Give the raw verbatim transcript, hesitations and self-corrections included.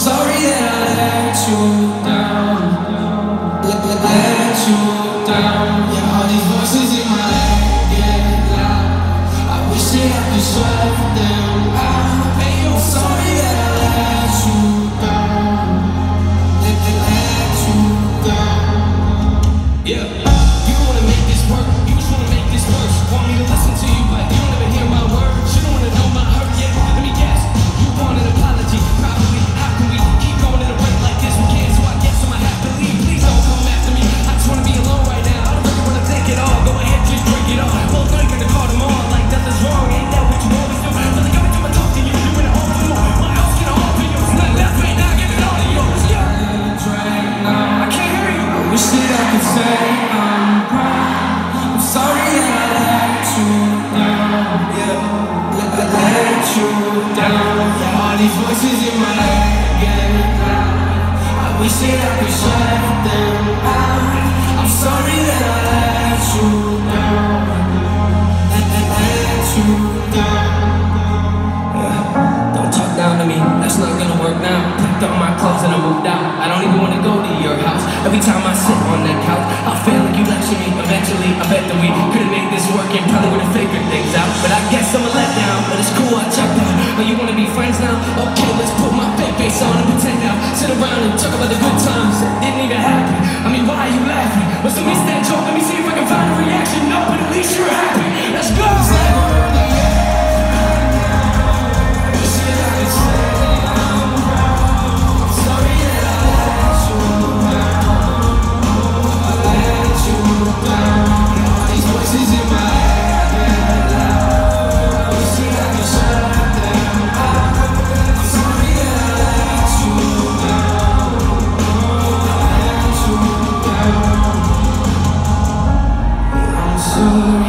sorry that I let you down. Let, let, let you down. Yeah, all these voices in my head get loud. I wish that I could shut them out. Hey, I'm sorry that I let you down. Let, let, let you down. Yeah. You wanna make this work. You just wanna make this worse. Want me to listen to you, but you don't even hear my words. You don't wanna know my hurt. Yeah, let me guess. You want an apology, probably. How can we keep going at a rate like this? We can't, so I guess I might have to leave. Please don't come after me. I just wanna be alone right now. I don't really wanna think it all. Go ahead, just drink it all. Well, drink it to call them all. Like nothing's wrong. Ain't that what you always do? Really coming to my talk to you. Doing it all for more. What else can I offer you? It's not left right now. Give it all to yours. Yeah. I can't hear you. I wish that I could say I'm proud. I'm sorry that I let you down. Yeah. Let, let, let you down. Yeah, all these voices in my head get loud. I wish that I could shut them out. I'm sorry that I let you down. Let, let, let you down. Yeah. Don't talk down to me, that's not gonna work now. Picked up my clothes and I moved out. I don't even wanna go to your house. Every time I sit on that couch, I feel like you lecture me. Eventually, I bet that we could've made this work and probably would've figured things out. But I guess I'm a letdown, but it's cool, I checked out. Oh, you wanna be friends now? Okay, let's put my fake face on and pretend now. Sit around and talk about the good times that didn't even happen. I mean, why are you laughing? What's the miss that joke? Let me see if I can find a reaction. No, but at least you're happy. Let's go! So